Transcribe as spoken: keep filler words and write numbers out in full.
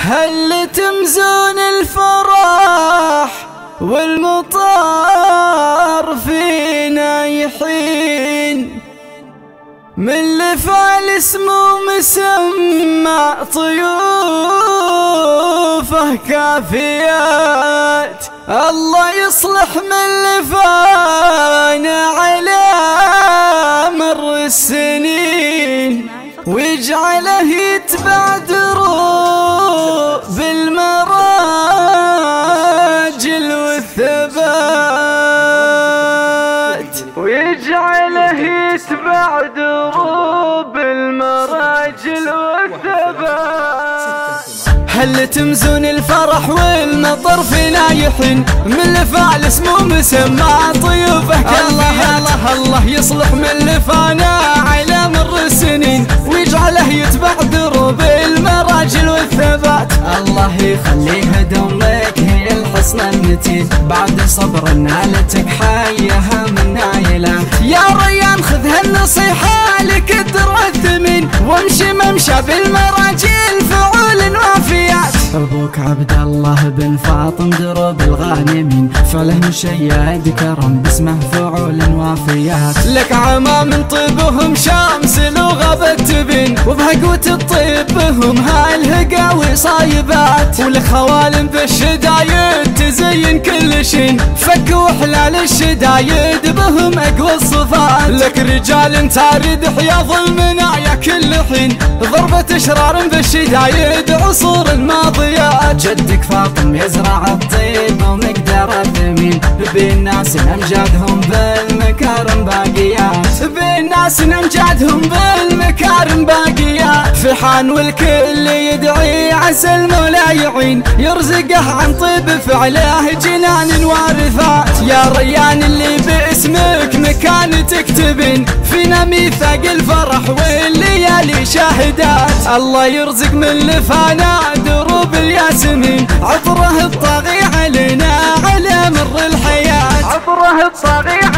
هل تمزون الفرح والمطار فينا يحين من لفال اسمه مسمى طيوفه كافيات. الله يصلح من لفانا على مر السنين ويجعله يتبع دروب المراجل والثبات ويجعله يتبع دروب المراجل والثبات. هل تمزون الفرح والمطر فينا يحن من لفال اسمه مسمى طيوفه كافيات. الله الله الله يصلح من لفانا على مر السنين ويجعله يتبع دروب المراجل والثبات. الله يخليها دومك هي الحصن المتين بعد صبر نالتك حيها من نايلات. يا ريان خذ هالنصيحة لك الدر الثمين وامشي ممشى بالمراجل فعول وافيات. ابوك عبد الله بن فاطم دروب الغانمين فله شياد كرم باسمه فعول وافيات. لك عمام طيبهم شمس لو غابت تبين وبهقوة الطيب بهم هاي الهقاوي صايبات. ولك خوالم بالشدايد تزين كل شين فك وحلال الشدايد بهم اقوى الصفات. لك رجال تارد حياض المنايا كل حين ضربة اشرار بالشدايد عصور الماضيات. جدك فاطم يزرع الطيب ومقدار الثمين بالناس امجادهم بالمكارم باقيات. بالناس امجادهم بالمكارم باقيات. في حان والكل يدعي عسى المولى يعين يرزقه عن طيب فعله جنان وارثات. يا ريان اللي باسمك مكان تكتبين فينا ميثاق الفرح والليالي شاهدات. الله يرزق من لفانا دروب الياسمين عطره الطاغي علينا على مر الحياة. عطره الطاغي